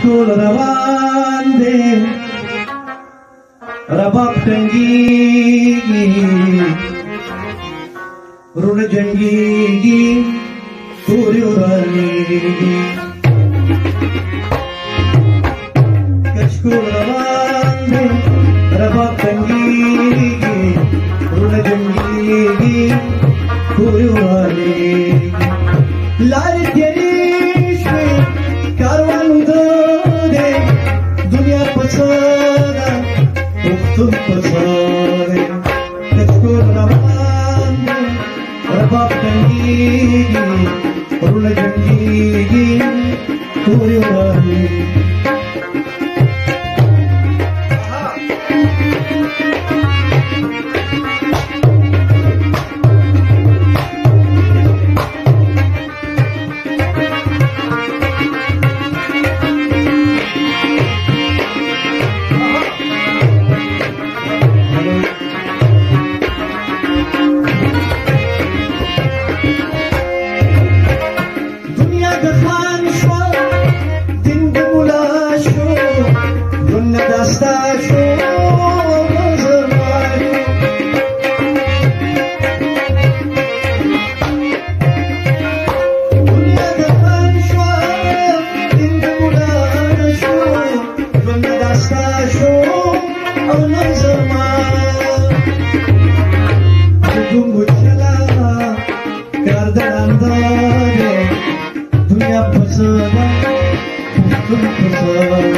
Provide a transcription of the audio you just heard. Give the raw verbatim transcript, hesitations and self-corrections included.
کشکول روان دی رباب ټنګېږي ورونه جنګېږي تورې ورانېږي کشکول روان دی رباب ټنګېږي ورونه جنګېږي تورې ورانېږي لارې تېرې شوې کاروان اوږده دی دنیا په څه ده پښتون په څه دی کچکول روان دی رباب ټنګېږي ورونه جنګېږي تورې ورانېږي दुनिया पसंद